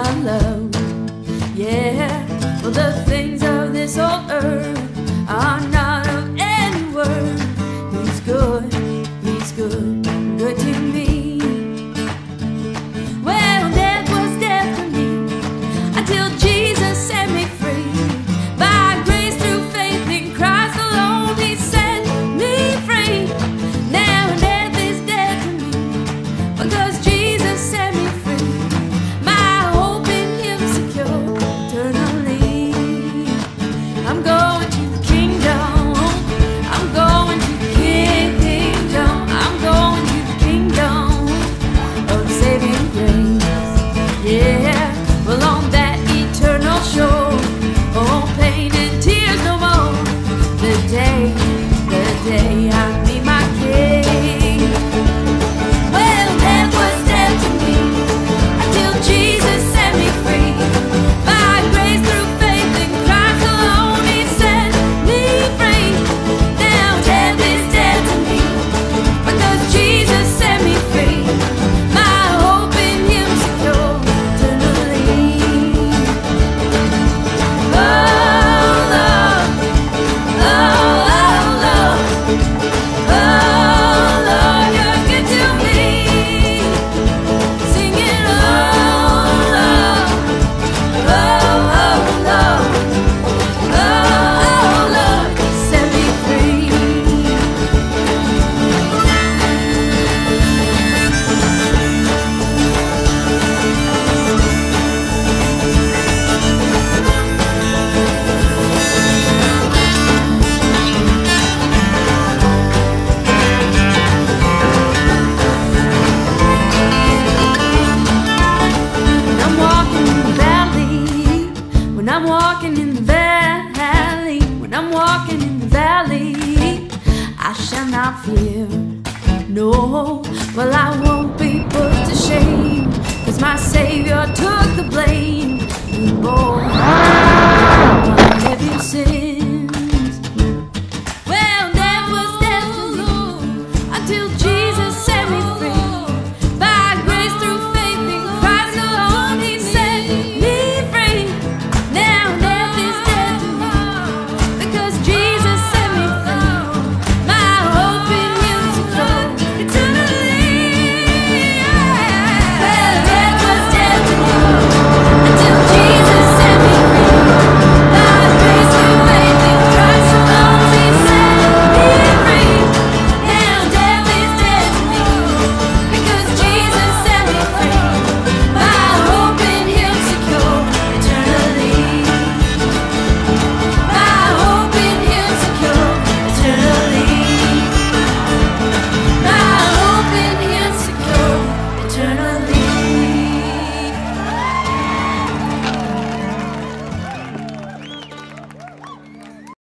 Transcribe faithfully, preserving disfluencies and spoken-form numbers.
love. Yeah, well, the things of this old earth are not of any worth. He's good, he's good, good to me. Well, death was death for me until Jesus set me free. By grace through faith in Christ alone, He set me free. Now death is dead to me because Jesus set me free. My hope in Him secure eternally. I'm going to the kingdom. I'm going to the kingdom. I'm going to the kingdom of saving grace. Yeah, well, on that eternal shore, oh, pain and tears no more. The day, the day I meet my King. Well, death was dead to me until Jesus set me free. By grace through faith in Christ alone, He set me free. Now death is dead to me because Jesus set me free. My hope in Him secure eternally. Oh, Lord, oh, oh, Lord, oh, Lord, you're good to me. Singing, oh, Lord, oh, oh, Lord, oh, Lord, set me free. When I'm walking in the valley, when I'm walking in the valley, when I'm walking in the valley, I shall not fear. No, well, I won't be put to shame, 'cause my Savior took the blame. He bore